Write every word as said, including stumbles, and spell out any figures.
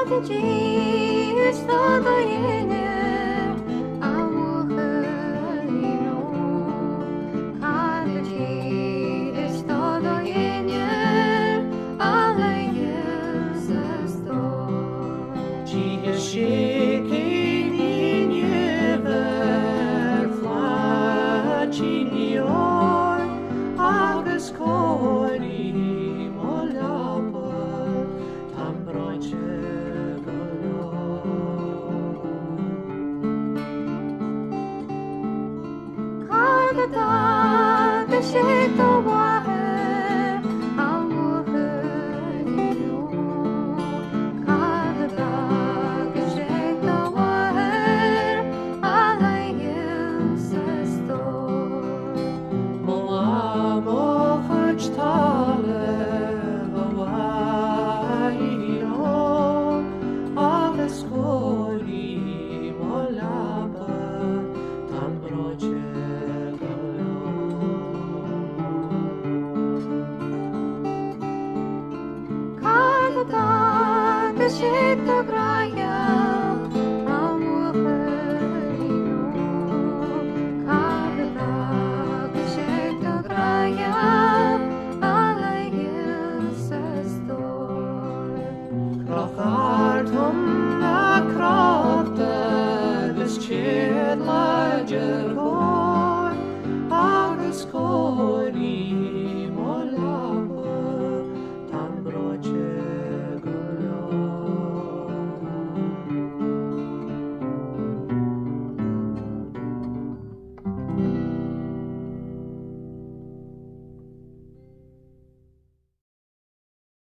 Agus cóirí mo leaba, Táim Breoite go leor. Cargadá go sé do bhuachaillín, a bhuachaillín. Cargadá go sé do bhuachaillín, a leigheann sa stór. Mo am ó chuid tála go bhuachaillín, agus cóirí mo leaba, Táim Breoite go leor. Cargadá go sé do Grail, a bhuachaillín. Cargadá go sé do Grail, a leigheann sa stór. Crochartum na crofta, agus tíad leidir go